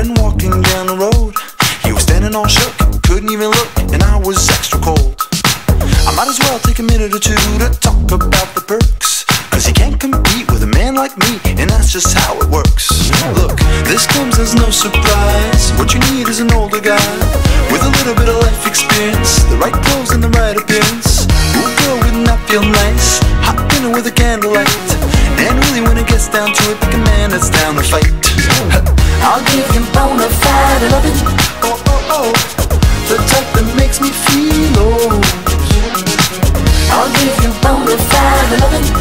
friend walking down the road. He was standing all shook, couldn't even look, and I was extra cold. I might as well take a minute or two to talk about the perks, 'cause you can't compete with a man like me, and that's just how it works. Look, this comes as no surprise. What you need is an older guy with a little bit of life experience, the right clothes and the right appearance. Ooh, girl, wouldn't that feel nice? Hot dinner with a candlelight. And really when it gets down to it, pick a man that's down to fight. I'll give you bona fide loving. Oh, oh, oh, the type that makes me feel old. I'll give you bona fide loving.